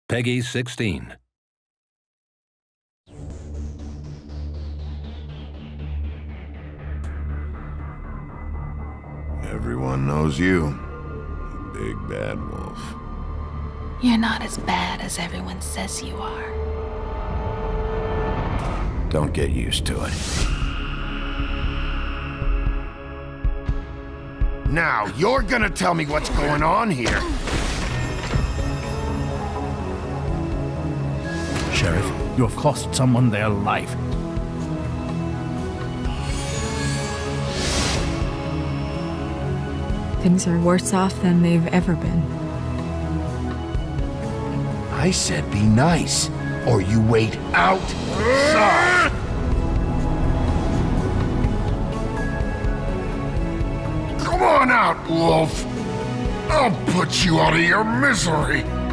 Peggy 16. Everyone knows you. Big bad wolf. You're not as bad as everyone says you are. Don't get used to it. Now, you're gonna tell me what's going on here. Sheriff, you have cost someone their life. Things are worse off than they've ever been. I said be nice, or you wait outside. Come on out, Wolf. I'll put you out of your misery.